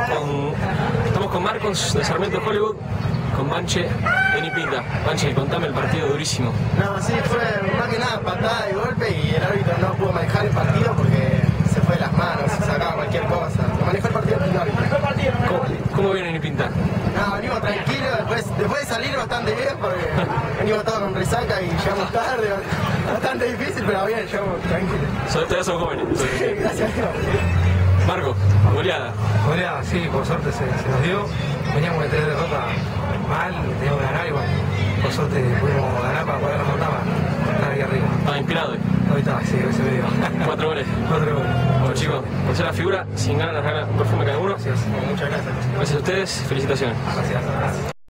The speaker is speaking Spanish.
Estamos con Marcos de Sarmiento Hollywood, con Banche de Nipinta. Banche, contame el partido durísimo. No, sí, fue más que nada patada y golpe y el árbitro no pudo manejar el partido porque se fue de las manos, se sacaba cualquier cosa. Lo manejó el partido el árbitro. ¿Cómo viene Nipinta? No, venimos tranquilos, después de salir bastante bien porque venimos todos con resaca y llegamos tarde. Bastante difícil, pero bien, llegamos tranquilos. Todavía son jóvenes. Sí, gracias a Dios. Marco, goleada. Goleada, sí, por suerte se nos dio. Veníamos de 3 derrotas mal, teníamos que ganar y bueno, por suerte pudimos ganar para poder remontar para estar ahí arriba. ¿Estás inspirado hoy? Hoy está, sí, hoy se me dio. 4 goles. 4 goles. Bueno chicos, por ser la figura, sin ganas, gana un perfume cada uno. Gracias. Muchas gracias. Gracias a ustedes, felicitaciones. Gracias.